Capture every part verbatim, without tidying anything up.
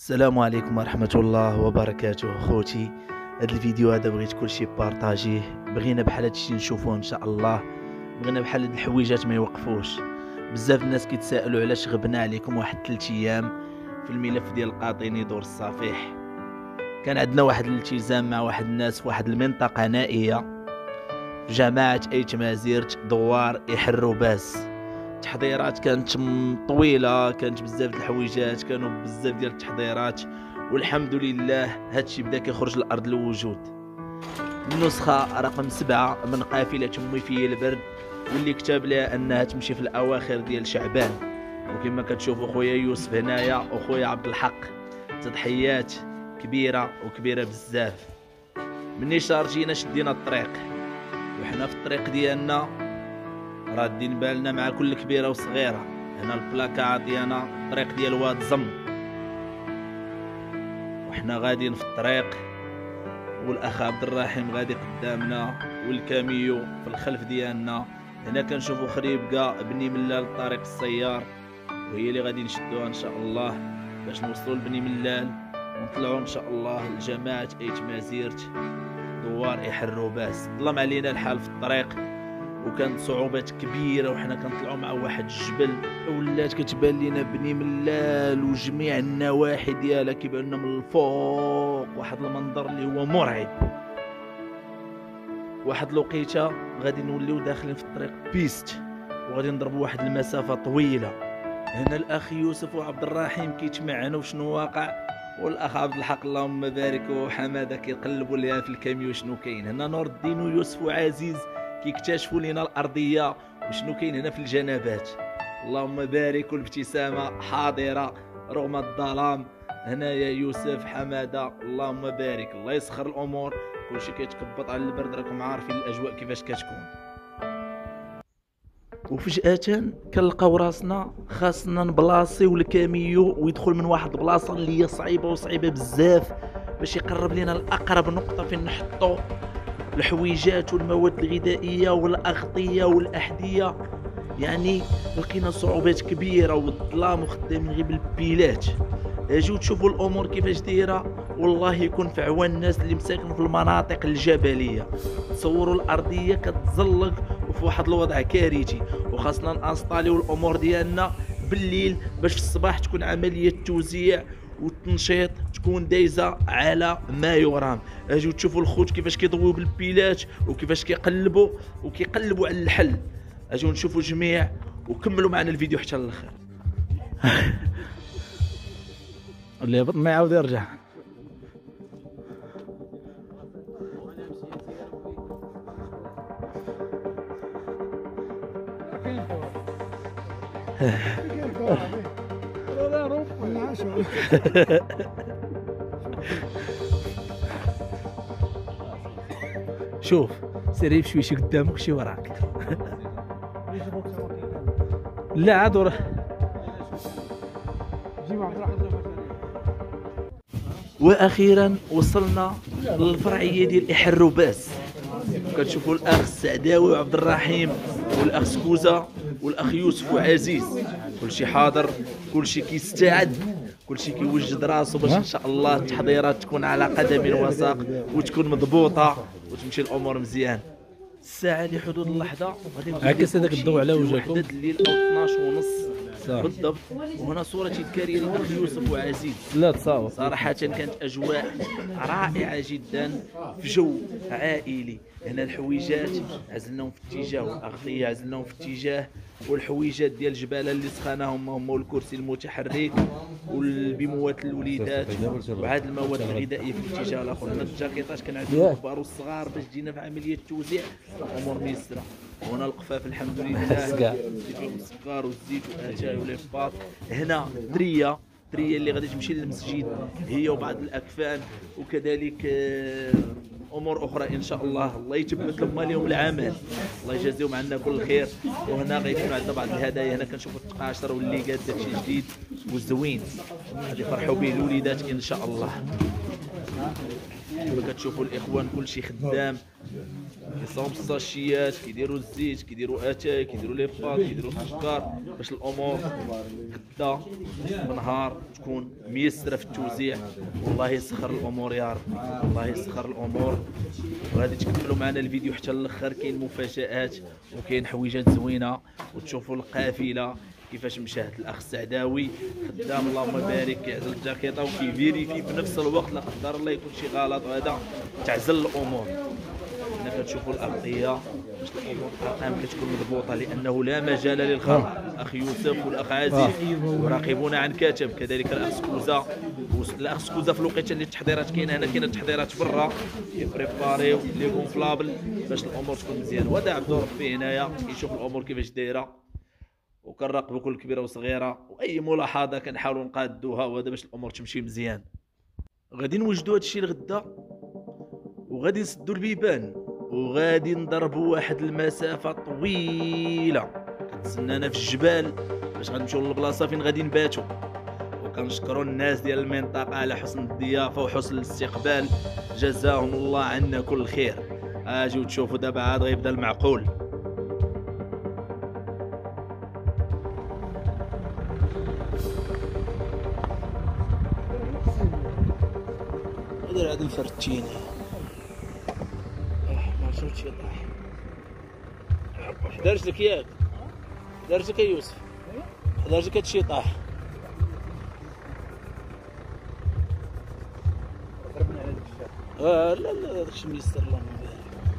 السلام عليكم ورحمة الله وبركاته خوتي. هذا الفيديو هذا بغيت كلشي بارطاجيه. بغينا بحال هادشي نشوفوه ان شاء الله. بغينا بحال هاد الحويجات ما يوقفوش. بزاف الناس كيتسائلوا علاش غبنا عليكم واحد ثلاث ايام في الملف ديال القاطيني دور الصفيح. كان عندنا واحد الالتزام مع واحد الناس في واحد المنطقة نائية في جماعة ايت مازيرت دوار يحروا باس. التحضيرات كانت طويله، كانت بزاف د الحويجات، كانوا بزاف ديال التحضيرات، والحمد لله هادشي بدا كيخرج لارض الوجود. النسخه رقم سبعة من قافله امي في البرد، واللي كتب لها انها تمشي في الاواخر ديال شعبان. وكما كتشوفوا خويا يوسف هنايا وخويا عبد الحق، تضحيات كبيره وكبيره بزاف. مني شارجينا شدينا الطريق، وحنا في الطريق ديالنا رادين بالنا مع كل كبيره وصغيره. هنا البلاكا عطيانا الطريق ديال واد زم، وحنا غاديين في الطريق، والاخ عبد الرحيم غادي قدامنا والكاميو في الخلف ديالنا. هنا كنشوفوا خريبكه بني ملال طريق السيار، وهي اللي غادي نشدوها ان شاء الله باش نوصلوا لبني ملال ونطلعوا ان شاء الله لجماعه ايت مازيرت دوار يحروا باس. ظلم علينا الحال في الطريق، وكانت صعوبات كبيره، وحنا كنطلعوا مع واحد الجبل. ولات كتبان لينا بني ملال وجميع النواحي ديالها كيبان لنا من الفوق واحد المنظر اللي هو مرعب. واحد الوقيته غادي نوليو داخلين في الطريق بيست، وغادي نضربوا واحد المسافه طويله. هنا الاخ يوسف وعبد الرحيم كيتمعنوا شنو واقع، والاخ عبد الحق اللهم بارك وحماده كيقلبوا ليها في الكاميو شنو كاين. هنا نور الدين ويوسف وعزيز كيكتشفوا لينا الارضيه وشنو كاين هنا في الجنبات. اللهم بارك، والابتسامه حاضره رغم الظلام. هنا يا يوسف حماده اللهم بارك، الله يسخر الامور. كلشي كيتكبط على البرد، راكم عارفين الاجواء كيفاش كتكون. وفجاه كنلقاو راسنا خاصنا نبلاصيو الكاميو ويدخل من واحد البلاصه اللي هي صعيبه وصعيبه بزاف باش يقرب لينا لاقرب نقطه فين نحطو الحويجات والمواد الغذائيه والاغطيه والاحذيه. يعني لقينا صعوبات كبيره والظلام، وخدامين غير بالبيلات. اجيو تشوفوا الامور كيفاش دايره، والله يكون في عوان الناس اللي مساكن في المناطق الجبليه. تصوروا الارضيه كتزلق وفي واحد الوضع كارثي، وخاصنا نانستاليو الامور ديالنا بالليل باش في الصباح تكون عمليه توزيع والتنشيط تكون دايزه على ما يرام. اجيو تشوفوا الخوت كيفاش كيضويو بالبيلات وكيفاش كيقلبوا وكيقلبوا على الحل. اجيو نشوفوا جميع وكملوا معنا الفيديو حتى للاخر. اللي يهبط ما يعاود يرجع. شوف سيري بشويش قدامك شي وراك. لا عاد وراه. واخيرا وصلنا للفرعيه ديال يحروا باس. كتشوفوا الاخ السعداوي وعبد الرحيم والاخ سكوزه والاخ يوسف وعزيز، كلشي حاضر، كلشي كيستعد، كلشي كيوجد راسو باش ان شاء الله التحضيرات تكون على قدم وساق وتكون مضبوطه وتمشي الامور مزيان. الساعه لحدود اللحظه غادي عكس هذاك الضوء على وجهكم وحده الليل او اثناش ونص بالضبط. وهنا صورة الكارية للأخ يوسف وعزيز. لا تصاور صراحة كانت أجواء رائعة جدا في جو عائلي. هنا الحويجات عزلناهم في اتجاه، والأغطية عزلناهم في اتجاه، والحويجات ديال الجبالة اللي سخناهم هما الكرسي المتحرك والبيموات الوليدات، وعاد المواد الغذائية في الاتجاه الآخر. هنا الجاكيطات كنعدلو الكبار والصغار باش جينا في عملية التوزيع الأمور ميسرة. وهنا القفاف الحمد لله فيهم السكر والزيت والاتاي والفاط. هنا دريه دريه اللي غادي تمشي للمسجد هي وبعض الاكفان، وكذلك امور اخرى ان شاء الله. الله يتبت لهم اليوم العمل، الله يجازيهم عنا كل خير. وهنا غيكونوا عندنا بعض الهدايا. هنا كنشوفوا التقاشر والليقات داكشي جديد وزوين غادي يفرحوا به الوليدات ان شاء الله. كما كتشوفوا الاخوان كلشي خدام كيصاوبوا الساشيات، كيديروا الزيت، كيديروا اتاي، كيديروا لي باط، كيديروا السكر، باش الامور غدا بنهار تكون ميسره في التوزيع. والله يسخر الامور يا ربي، الله يسخر الامور. وغادي تكملوا معنا الفيديو حتى الاخر، كاين مفاجات وكاين حويجات زوينه، وتشوفوا القافله كيفاش مشات. الاخ السعداوي خدام اللهم بارك، كيعزل الجاكيطه وكيفيريفي في نفس الوقت، لا قدر الله يكون شي غلط وهذا تعزل الامور. هنا كتشوفوا الاغطيه باش الامور الارقام كتكون مضبوطه، لانه لا مجال للخطا. الاخ يوسف والاخ عزيز يراقبون عن كتب، كذلك الاخ سكوزا. الاخ سكوزا في الوقيته اللي التحضيرات كاينه هنا، كاينه التحضيرات برا كيبريباريو لي كونفلابل باش الامور تكون مزيان. وهذا عبد ربي هنايا كيشوف الامور كيفاش دايره، وكنراقبوا كل كبيره وصغيره، واي ملاحظه كنحاولوا نقادوها، وهذا باش الامور تمشي مزيان. غادي نوجدوا هادشي لغدا، وغادي نسدوا البيبان، وغادي نضربوا واحد المسافه طويله كتسنانا في الجبال باش غنمشيو للبلاصه فين غادي نباتوا. وكنشكروا الناس ديال المنطقه على حسن الضيافه وحسن الاستقبال، جزاهم الله عنا كل خير. اجيو تشوفوا دابا عاد غيبدا المعقول. هذا عاد الفرتيني ما شفتش يطيح. حدا رجلك ياك، حدا رجلك يا يوسف، حدا رجلك هادشي طاح. ضربنا على ديك الشارع. اه لا لا داكشي ميسر اللهم بارك.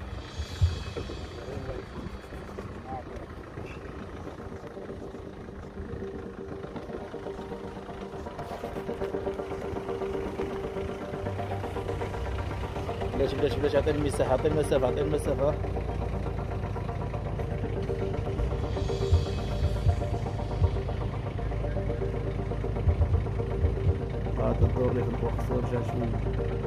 بلاش بلاش بلاش، عطيني المساحة، عطيني المسافة، عطيني المسافة. هذا الدور اللي في البوكس ورجع شوية.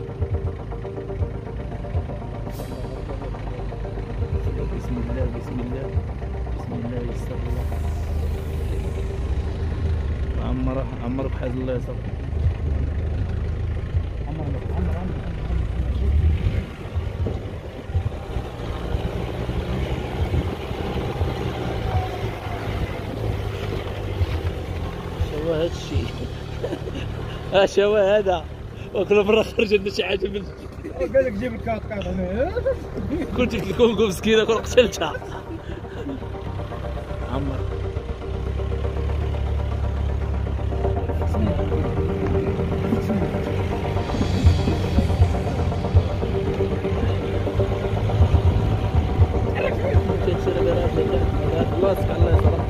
بسم الله بسم الله بسم الله يسر الله. عمر عمرك حاز الله يسر. عمر عمر عمر شوا هاد الشيء. ها شوا هذا، وكل مرة خرج لنا شي حاجة من قال لك جيب الكاط كاط هنا. كنت في الكونغو مسكينة كون قتلتها. عمر الله يسمع الله يسرك.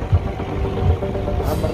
عمر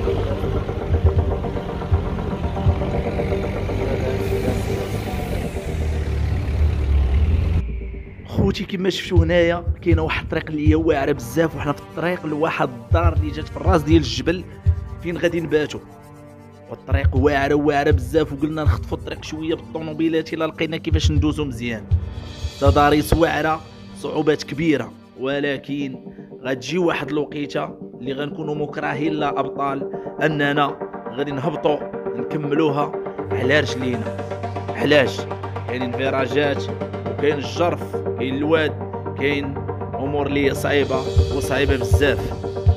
خوتي كما شفتوا هنايا كاينه واحد الطريق اللي هي واعره بزاف، وحنا في الطريق لواحد الدار اللي جات في الراس ديال الجبل فين غادي نباتوا. والطريق واعره واعره بزاف، وقلنا نخطفوا الطريق شويه بالطوموبيلات الا لقينا كيفاش ندوزو مزيان. تضاريس واعره، صعوبات كبيره، ولكن غتجي واحد الوقيته اللي غنكونوا مكرهين لا ابطال اننا غادي نهبطوا نكملوها على رجلينا. علاش؟ كاينين فيراجات وكاين الجرف، كاين الواد، كاين امور اللي صعيبه وصعيبه بزاف.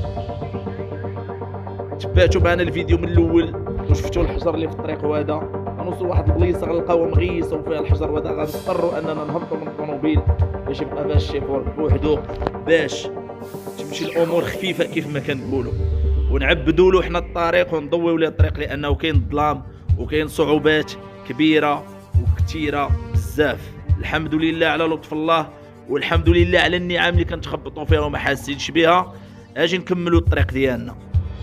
تبعتوا معنا الفيديو من الاول وشفتوا الحجر اللي في الطريق، وهذا غنوصلوا لواحد البليصه غنلقاوها مغيسه وفيها الحجر، وهذا غنضطروا اننا نهبطوا من الطوموبيل باش يبقى فيها الشيفور بوحدو باش تمشي الامور خفيفه كيف ما كنقولوا، ونعبدوا له حنا الطريق ونضويو ليه الطريق، لانه كاين ظلام وكاين صعوبات كبيره وكثيره بزاف. الحمد لله على لطف الله، والحمد لله على النعم اللي كنتخبطوا فيها وما حاسينش بها. اجي نكملوا الطريق ديالنا.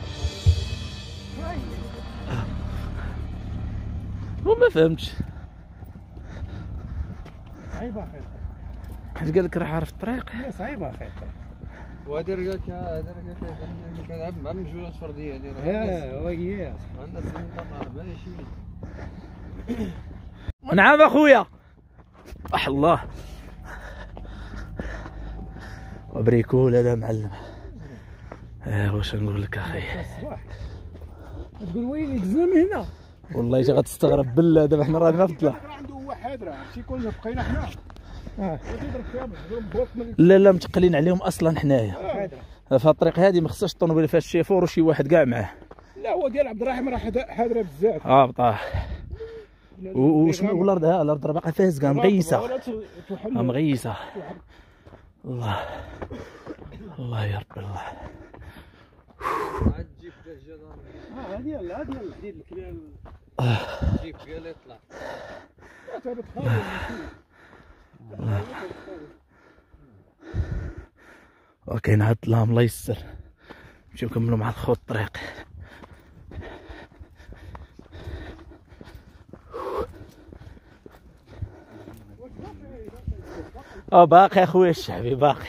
وما فهمتش صعيبه اخي، حيت قال لك راه عارف الطريق. هي صعيبه اخي. وهذا رجال هذا رجال كيلعب مع المجهولات الفرديه هذه ها هو هي عندنا سنه ماشي. نعم اخويا. اح الله وبريكول هذا معلم. اه واش نقول لك اخي، تقول ويلي دزنا من هنا. والله غتستغرب بالله دابا حنا رانا في الطلع. عنده هو حاضره شي كون بقينا حنا لا لا متقلين عليهم اصلا حنايا في الطريق هذه ما خصهاش الطوموبيل فيها الشيفور وشي واحد كاع معاه. لا هو ديال عبد الرحيم راه حاضره بزاف. اه بطاح. وشنو والارض ها الارض راه باقا فاسقه مغيسه مغيسه. الله الله يا رب الله. عاد تجيب دجاجه اه هذه هذه الجديد الكبير تجيب قال يطلع وكاين عاد الظلام الله يسر. نمشيو نكملوا مع الخوت الطريق. اه باقي اخويا الشعبي باقي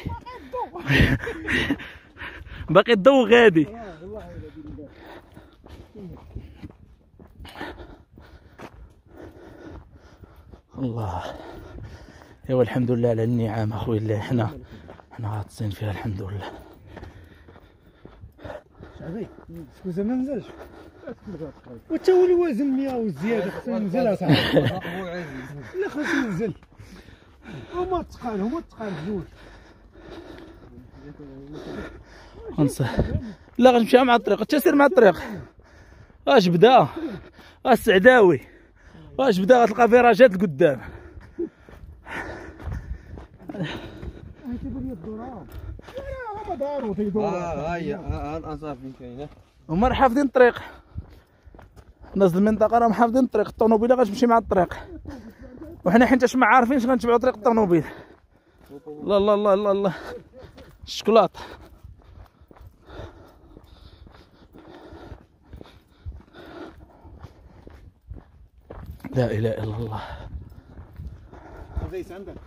باقي الضو غادي. الله ايوا الحمد لله على النعم اخويا اللي حنا حنا غاطسين فيها الحمد لله. شعبي سكوزا ما نزلش وتا هو الوزن مية وزياده خصو ينزل اصاحبي. لا خصو ينزل هما تقال هما تقال بجوج. غنصح لا غنمشي مع الطريق تسير مع الطريق. اش بدا السعداوي واش بدا غتلقى فيراجات لقدام. اه هي اصافي كاينه هما حافظين الطريق. الناس المنطقه راهم حافظين الطريق. الطوموبيله غتمشي مع الطريق وحنا حيت ما عارفينش غنتبعوا طريق الطوموبيل. الله الله الله الله الله الشكلاط. لا اله الا الله. زيت عندك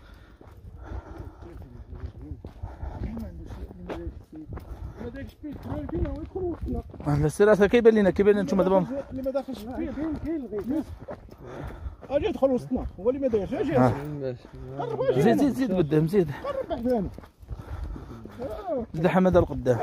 هذاك الشبيط كبير فينا ويدخل وسطنا. لا السير كيبان لينا كيبان لنا نتوما دابا اللي ما داخلش فيه كاين كاين الغيث اجي يدخل وسطنا هو اللي ما دايرش. اجي زيد زيد زيد قدام زيد قرب حداني زيد حماده لقدام.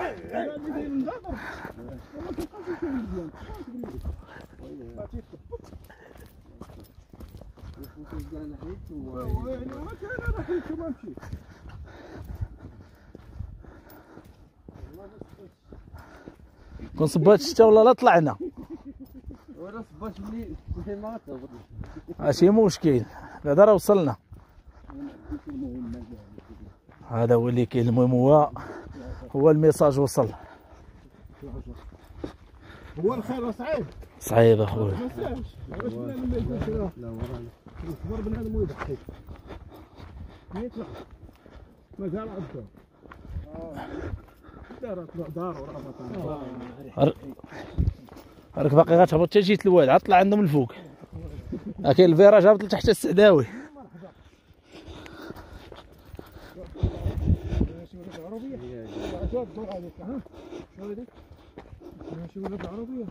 كون صبات الشتا ولا لا طلعنا ولا صبات ملي ما تهبط ماشي مشكل بعدا راه وصلنا. هذا هو اللي كاين. المهم هو هو الميساج وصل. هو الخير صعيب صعيب اخويا. ما ساهلش علاش بنادم ما يكونش لا ورانا يصبر بنادم ويضحك ما يطلع مازال عبده دار دار وراه راك باقي غتهبط حتى جيت الواد عاد طلع عندهم الفوق. كاين الفيراج هابط لتحت السعداوي. ماشي ولاد العربية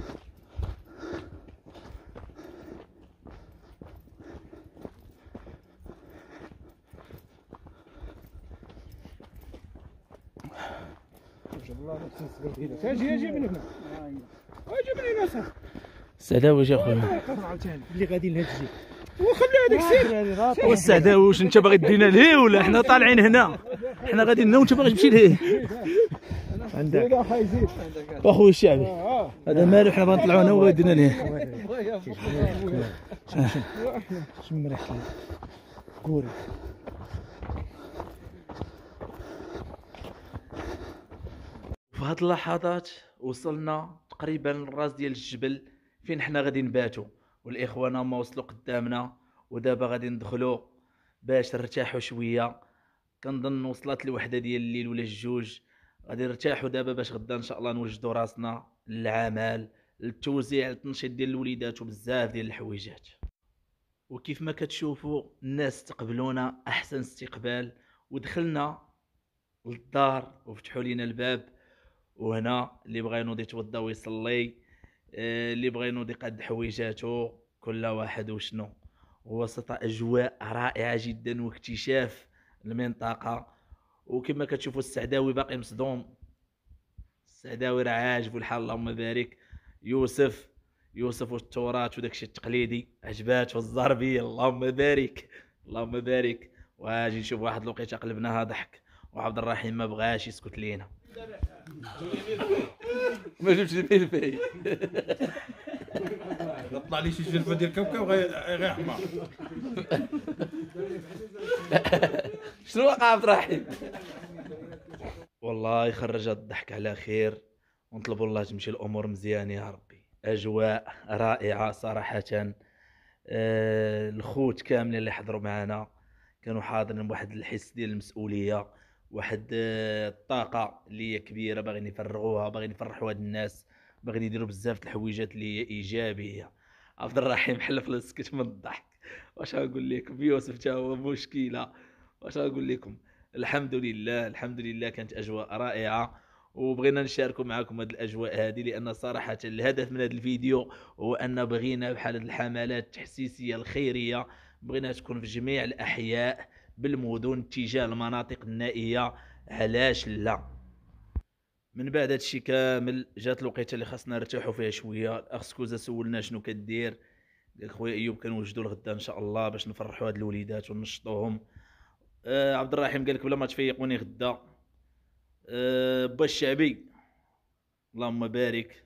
اجي اجي من هنا اجي من هنا صاحبي. السعداوي جا خويا اللي غادي لهاد الجهه وخلي هذيك سير. والسعداوي واش انت باغي دينا ليه ولا حنا طالعين هنا؟ حنا غادي هنا وانت باغي تمشي ليه؟ عندك واخويا الشعبي هذا مالو حنا باغي نطلعوا هنا وغادي دينا ليه. شم ريحه كوري. في هاد اللحظات وصلنا تقريبا للراس ديال الجبل فين حنا غادي نباتوا، والاخوان هما وصلوا قدامنا ودابا غادي ندخلوا باش نرتاحوا شويه. كنظن وصلت الوحده ديال الليل ولا الجوج. غادي نرتاحوا دابا باش غدا ان شاء الله نوجدوا راسنا للعمل للتوزيع التنشيط ديال الوليدات وبزاف ديال الحويجات. وكيف ما كتشوفوا الناس استقبلونا احسن استقبال، ودخلنا للدار وفتحوا لينا الباب. وهنا اللي بغى ينوض يتوضا ويصلي، اللي بغى ينوض يقاد حويجاته، كل واحد وشنو. وسط اجواء رائعه جدا واكتشاف المنطقه. وكما كتشوفوا السعداوي باقي مصدوم. السعداوي راه عاجبو الحال اللهم بارك. يوسف يوسف والتراث وداكشي التقليدي عجباتو الزربيه اللهم بارك اللهم بارك. واجي نشوف واحد الوقيته قلبناها ضحك، وعبد الرحيم ما بغاش يسكت لينا. ما جبتش الفلفل. طلع لي شي جلفه ديال كوكب غيحمر. شنو وقع عبد الرحيم؟ والله يخرج هاد الضحك على خير، ونطلبوا الله تمشي الامور مزيان يا ربي. اجواء رائعه صراحه. آه الخوت كاملين اللي حضروا معنا كانوا حاضرين بواحد الحس ديال المسؤوليه، واحد آه الطاقه اللي هي كبيره، باغيين يفرغوها، باغيين يفرحوا هاد الناس، باغيين يديروا بزاف د الحويجات اللي هي ايجابيه. عبد الرحيم حلف لسكت من الضحك. واش غنقول لكم؟ يوسف تا هو مشكله. واش غنقول لكم؟ الحمد لله الحمد لله كانت اجواء رائعه، وبغينا نشاركوا معكم هذه الاجواء هذه، لان صراحه الهدف من هذا الفيديو هو ان بغينا بحال هذه الحملات التحسيسيه الخيريه بغينا تكون في جميع الاحياء بالمدن تجاه المناطق النائيه. علاش لا؟ من بعد هادشي كامل جات الوقيته اللي خاصنا نرتاحوا فيها شويه. الاخ سكوزا سولنا شنو كدير، قال خويا ايوب كنوجدوا الغدا ان شاء الله باش نفرحوا هاد الوليدات وننشطوهم. آه عبد الرحيم قال لك بلا ما تفيقوني غدا. آه با الشعبي اللهم بارك.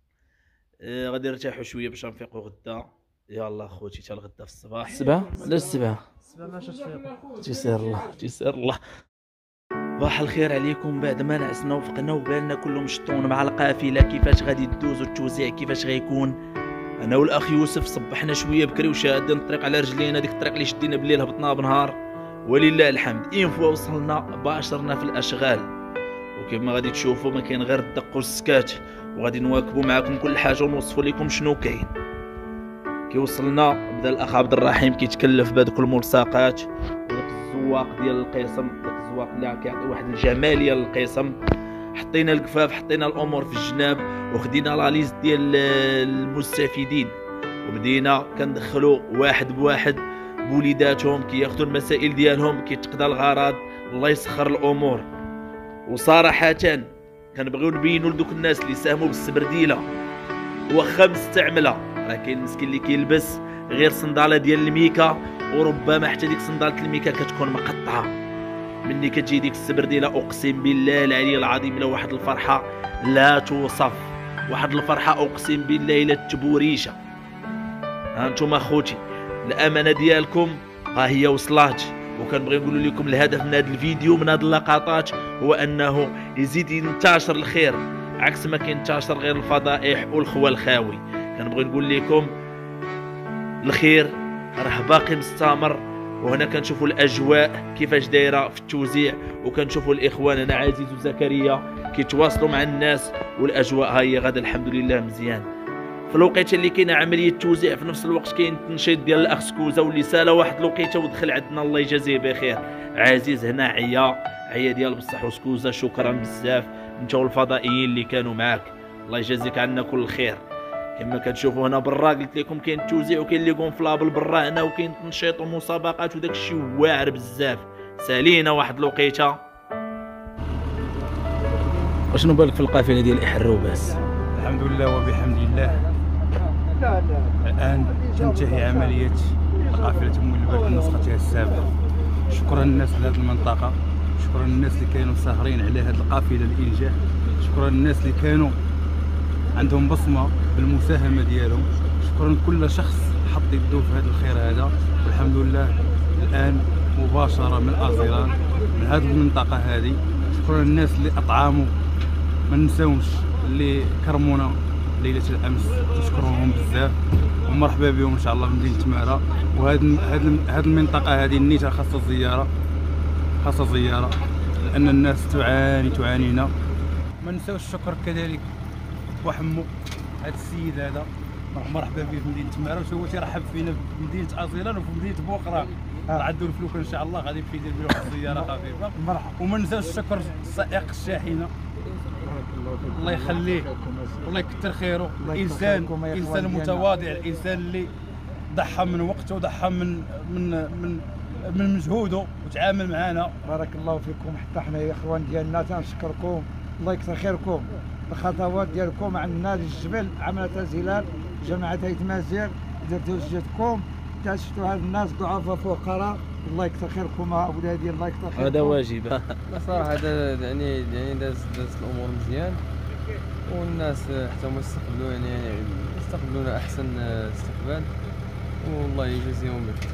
آه غادي نرتاحوا شويه باش نفيقوا غدا. يلا خوتي حتى الغدا في الصباح. السبعة؟ لا السبعة السبعة ما شاش تفيقوا. تيسير الله تيسير الله. صباح الخير عليكم. بعد ما نعسنا وفقنا وبالنا كلهم مشطون مع القافله كيفاش غادي تدوز والتوزيع كيفاش غيكون. انا والاخ يوسف صبحنا شويه بكري وشادين الطريق على رجلينا، ديك الطريق اللي شدينا بالليل هبطنا بنهار ولله الحمد. اين فوا وصلنا باشرنا في الاشغال، وكما غادي تشوفوا ما كاين غير الدق والسكات، وغادي نواكبوا معكم كل حاجه ونوصفوا لكم شنو كاين. كي وصلنا بدا الاخ عبد الرحيم كيتكلف بهذوك الملصقات وداك الزواق ديال القسم، داك الزواق اللي كيعطي واحد الجماليه للقسم. حطينا الكفاف، حطينا الامور في الجناب، وخدينا لا ليست ديال المستفيدين، وبدينا كندخلوا واحد بواحد بوليداتهم كياخذوا المسائل ديالهم، كيتقضى الغرض، الله يسخر الامور. وصراحه كنبغيو نبينوا لدوك الناس اللي ساهموا بالسبرديله واخا مستعمله، راه كاين مسكين اللي كيلبس غير صنداله ديال الميكا، وربما حتى ديك صنداله الميكا كتكون مقطعه. مني كتجي ديك السبرديله اقسم بالله العلي العظيم الا واحد الفرحه لا توصف، واحد الفرحه اقسم بالله الا التبوريشه. ها انتم اخوتي الامانه ديالكم ها هي وصلات، وكنبغي نقول لكم الهدف من هذا الفيديو من هذه اللقطات هو انه يزيد ينتشر الخير، عكس ما كينتشر غير الفضائح والخوى الخاوي. كنبغي نقول لكم الخير راه باقي مستمر، وهنا كنشوفوا الاجواء كيفاش دايره في التوزيع، وكنشوفوا الاخوان هنا عزيز وزكريا كيتواصلوا مع الناس، والاجواء ها هي غادا الحمد لله مزيان. في الوقيته اللي كاينه عمليه توزيع في نفس الوقت كاين التنشيط ديال الاخ سكوزا، واللي سالا واحد الوقيته ودخل عندنا الله يجازيه بخير. عزيز هنا عيا عيا ديال بصح وسكوزا، شكرا بزاف انت والفضائيين اللي كانوا معاك، الله يجازيك عنا كل الخير. كما كتشوفوا هنا برا قلت لكم كاين التوزيع وكاين لي كونفلابل برا هنا، وكاين تنشيط ومسابقات وداك الشيء واعر بزاف. سالينا واحد الوقيته. وشنو بالك في القافله ديال احروباس؟ الحمد لله وبحمد الله. الان تنتهي عمليه قافله ام الباب بنسختها السابعه. شكرا للناس لهذه المنطقه، شكرا للناس اللي كانوا ساهرين على هذه القافله الانجاح، شكرا للناس اللي كانوا عندهم بصمه بالمساهمه ديالهم، شكرا لكل شخص حط يده في هذا الخير هذا. والحمد لله الان مباشره من ازيران من هذه المنطقه هذه. شكرا للناس اللي اطعموا، ما ننساوش اللي كرمونا ليله الامس، نشكرهم بزاف ومرحبا بهم ان شاء الله بمدينه تماره. وهذه هذه المنطقه هذه النيته خاصه زياره، خاصه زياره لان الناس تعاني تعانينا. ما ننساوش الشكر كذلك وحمو هذا السيد هذا، مرحبا به في مدينه تماره، وهو تيرحب فينا في مدينه ازيران وفي مدينه بوقرا. غادي الفلوكه ان شاء الله غادي يمشي يدير بهم واحد الزياره خفيفه. مرحبا. وما ننساوش الشكر السائق الشاحنه، الله يخليه والله يكثر خيره. انسان انسان متواضع، الانسان اللي ضحى من وقته وضحى من من من من مجهوده وتعامل معنا. بارك الله فيكم. حتى حنا يا اخوان ديالنا تنشكركم، الله يكثر خيركم. الخطوات ديالكم عن نادي الجبل، عملة تسهيلات، جماعة هيئة مازيغ، درتوا جهدكم، شفتوا هاد الناس ضعفاء فقراء، الله يكثر خيركم اولادي، الله يكثر خيركم. هذا واجب. لا صراحه هذا يعني يعني داز داز الامور مزيان، والناس حتى هما استقبلوا يعني استقبلونا احسن استقبال، والله يجازيهم بخير.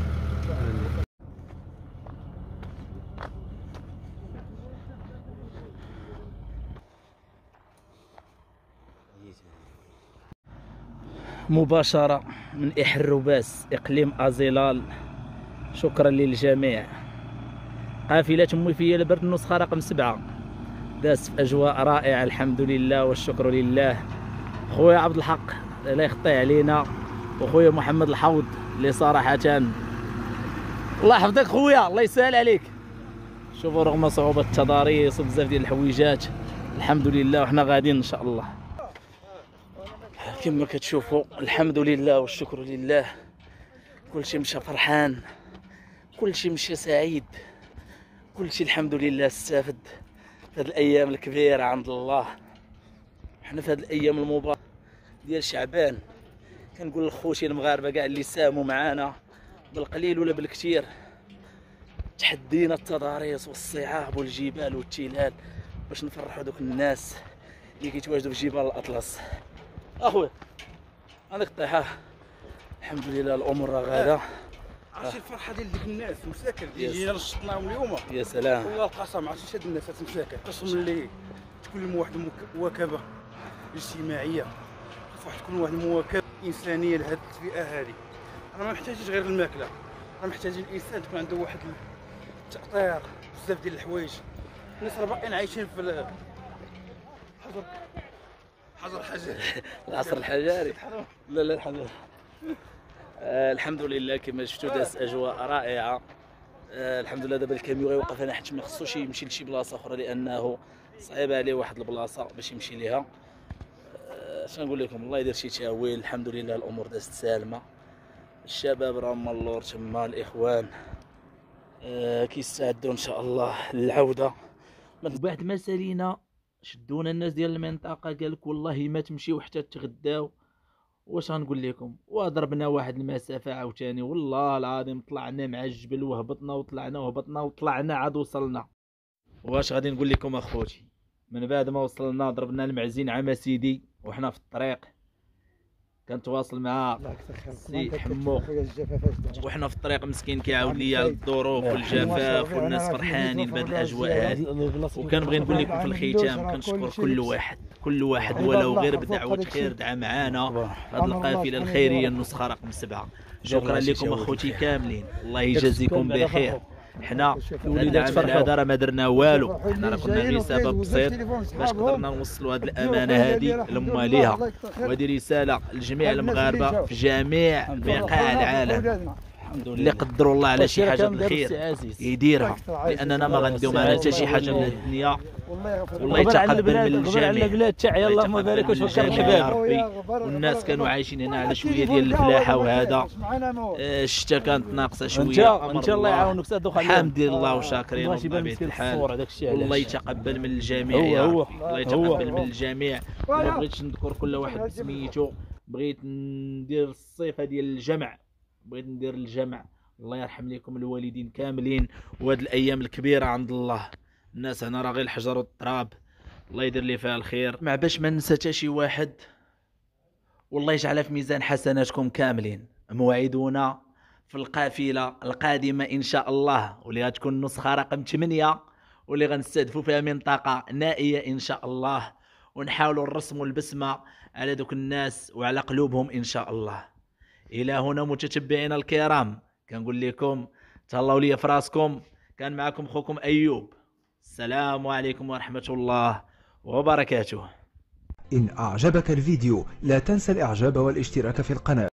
مباشرة من إحر الرباس إقليم أزيلال. شكرا للجميع. قافلة موفية لبرد النسخة رقم سبعة داس في أجواء رائعة الحمد لله والشكر لله. خويا عبد الحق لا يخطي علينا، وخويا محمد الحوض اللي صراحة الله يحفظك خويا، الله يسهل عليك. شوفوا رغم صعوبة التضاريس وبزاف ديال الحويجات الحمد لله وحنا غاديين إن شاء الله. كما كتشوفوا الحمد لله والشكر لله، كلشي مشى فرحان، كلشي مشى سعيد، كلشي الحمد لله استافد في هذه الايام الكبيره عند الله. حنا في هذه الايام المباركه ديال شعبان كنقول لخوتي المغاربه كاع اللي ساهموا معنا بالقليل ولا بالكثير، تحدينا التضاريس والصعاب والجبال والتلال باش نفرحوا دوك الناس اللي كيتواجدوا في جبال الاطلس. اخويا عندك الطيحه الحمد لله الامور راه غاده. عرفتي الفرحه ديال ديك الناس مساكن اللي جينا نشطناهم اليوم، يا سلام والله القسم. عرفتي شاد الناس هاد مساكن قسم اللي تكون لهم واحد المواكبه اجتماعيه، خاص واحد تكون واحد المواكبه انسانيه لهاد الفئه هذه. راه ما محتاجينش غير الماكله، راه محتاجين الانسان تكون عنده واحد التأطير بزاف ديال الحوايج. الناس راه باقيين عايشين في الحجر حجر حجري العصر الحجري. لا لا الحمد آه الحمد لله كما شفتوا داز اجواء رائعه. آه الحمد لله دابا الكاميو غيوقف هنا حيت ما خصوش يمشي لشي بلاصه اخرى لانه صعيب عليه واحد البلاصه باش يمشي ليها. آه اش نقول لكم، الله يدير شي تاويل. الحمد لله الامور دازت سالمه، الشباب راهم اللور تما، الاخوان آه كيستعدوا ان شاء الله للعوده. بعد ما سالينا شدونا الناس ديال المنطقه قال لك والله ما تمشيو حتى تغداو. واش غنقول لكم، وضربنا واحد المسافه عاوتاني والله العظيم، طلعنا مع الجبل وهبطنا وطلعنا وهبطنا وطلعنا عاد وصلنا. واش غادي نقول لكم اخوتي، من بعد ما وصلنا ضربنا المعزين عما سيدي وحنا في الطريق كنتواصل مع سي حمو وحنا في الطريق مسكين كيعاود ليا الظروف والجفاف والناس فرحانين بهذه الاجواء هذه. وكنبغي نقول لكم في الختام كنشكر كل واحد كل واحد ولو غير بدعوه خير دعا معانا في هذه القافله الخيريه النسخه رقم سبعة. شكرا لكم اخوتي كاملين، الله يجازيكم بخير. حنا وليدات فرحه هذا راه ما درنا والو، حنا راه كنا غير سبب بسيط باش قدرنا نوصلوا هذه الامانه هذه لمواليها. وهذه رساله لجميع المغاربه في جميع بقاع العالم اللي قدروا الله على شي حاجه بالخير يديرها، لاننا ما غنديو معنا حتى شي حاجه من الدنيا. والله يتقبل من الجميع. البلاد تاعي اللهم بارك وشكر الحباب. والناس كانوا عايشين هنا على شويه ديال الفلاحه وهذا الشتا كانت ناقصه شويه. ان شاء الله يعاونك سادو خلينا الحمد لله وشاكرين بطبيعه الحال. والله يتقبل من الجميع يا ربي، الله يتقبل من الجميع. ما بغيتش نذكر كل واحد بسميتو، بغيت ندير الصفه ديال الجمع، بغيت ندير الجمع. الله يرحم لكم الوالدين كاملين، وهاد الايام الكبيره عند الله. الناس هنا راه غير الحجر والتراب، الله يدير لي فيها الخير. مع باش ما ننسى حتى شي واحد، والله يجعلها في ميزان حسناتكم كاملين. موعدونا في القافله القادمه ان شاء الله، واللي غتكون النسخه رقم ثمانية، واللي غنستهدفوا فيها منطقه نائيه ان شاء الله، ونحاولوا نرسموا البسمه على دوك الناس وعلى قلوبهم ان شاء الله. الى هنا متتبعينا الكرام، كنقول لكم تهلاو لي في راسكم. كان معكم خوكم ايوب، السلام عليكم ورحمه الله وبركاته. إن أعجبك الفيديو لا تنسى الإعجاب والاشتراك في القناة.